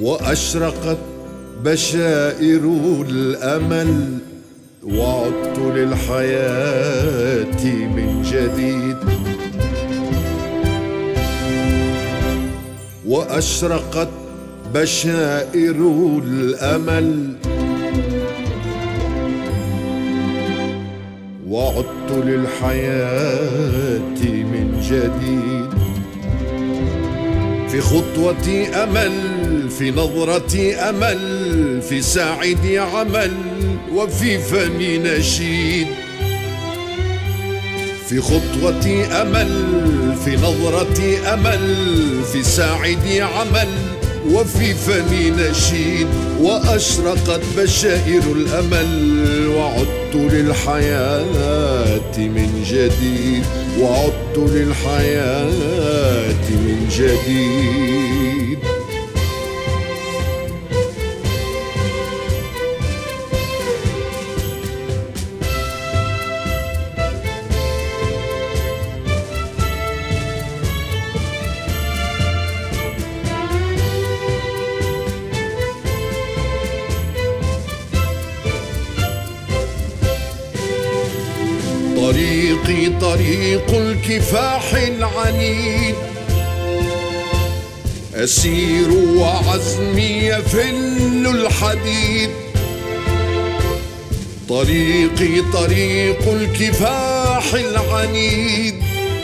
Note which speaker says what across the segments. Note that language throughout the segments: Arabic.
Speaker 1: وأشرقت بشائر الأمل، وعدت للحياة من جديد. وأشرقت بشائر الأمل، وعدت للحياة من جديد. في خطوتي أمل، في نظرتي أمل، في ساعدي عمل، وفي فمي نشيد. في خطوتي أمل، في نظرتي أمل، في ساعدي عمل، وفي فمي نشيد. وأشرقت بشائر الأمل، وعدت للحياة من جديد. وعدت للحياة من جديد. طريقي طريق الكفاح العنيد، أسير وعزمي يفل الحديد. طريقي طريق الكفاح العنيد،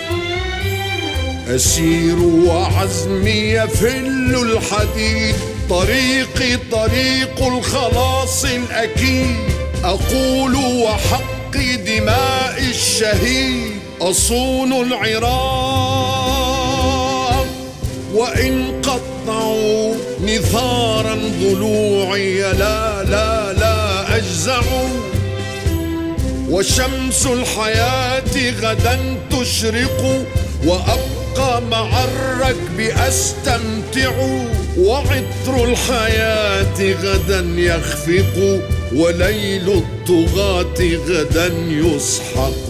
Speaker 1: أسير وعزمي يفل الحديد. طريقي طريق الخلاص الأكيد، أقول وحق دماء الشهيد. أصون العراق وإن قطعوا نثارا ضلوعي، لا لا لا أجزع. وشمس الحياة غدا تشرق، وأبقى مع الركب أستمتع. وعطر الحياة غدا يخفق، وليل الطغاة غدا يسحق.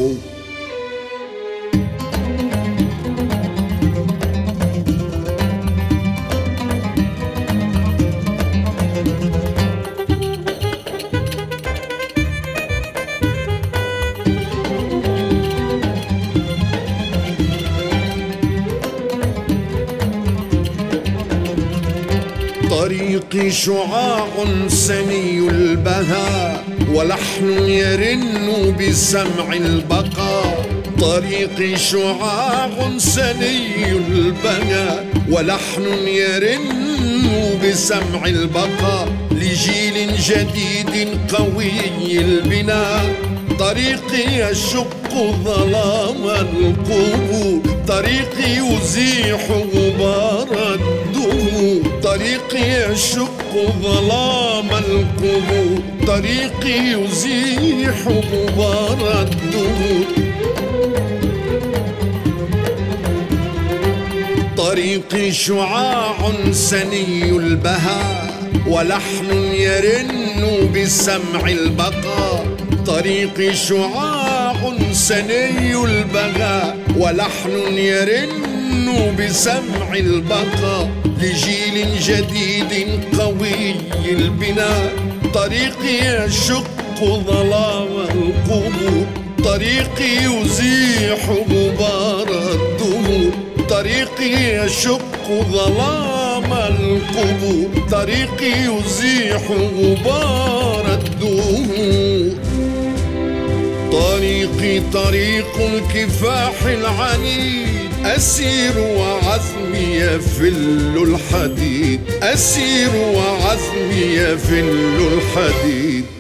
Speaker 1: طريقي شعاع سني البهاء، ولحن يرن بسمع البقاء. طريقي شعاع سني البهاء، ولحن يرن بسمع البقاء. لجيل جديد قوي البناء، طريقي يشق ظلام القبور. طريقي يزيح غبار الدهور، طريقي يشق ظلام القبور. طريقي يزيح غبار الدهور. طريقي شعاع سني البهاء، ولحن يرن بسمع البقاء. طريقي شعاع سني البهاء، ولحن يرن بسمع البقاء. لجيل جديد قوي البناء، طريقي يشق ظلام القبور. طريقي يزيح غبار الدهور. طريقي يشق ظلام القبور. طريقي يزيح غبار الدهور. طريقي طريق الكفاح العنيد، أسير وعزمي يفل الحديد. أسير وعزمي يفل الحديد.